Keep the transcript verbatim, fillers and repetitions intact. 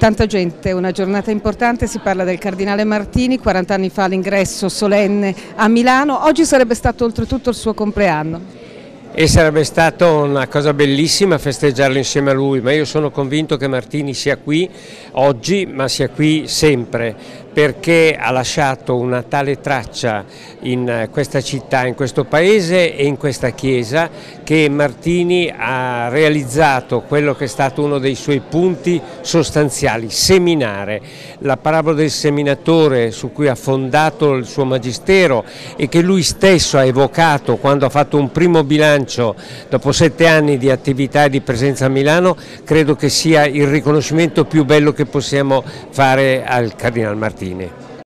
Tanta gente, una giornata importante, si parla del Cardinale Martini, quaranta anni fa l'ingresso solenne a Milano, oggi sarebbe stato oltretutto il suo compleanno. E sarebbe stata una cosa bellissima festeggiarlo insieme a lui, ma io sono convinto che Martini sia qui oggi, ma sia qui sempre, perché ha lasciato una tale traccia in questa città, in questo paese e in questa chiesa, che Martini ha realizzato quello che è stato uno dei suoi punti sostanziali: seminare. La parabola del seminatore su cui ha fondato il suo magistero e che lui stesso ha evocato quando ha fatto un primo bilancio dopo sette anni di attività e di presenza a Milano, credo che sia il riconoscimento più bello che possiamo fare al Cardinal Martini.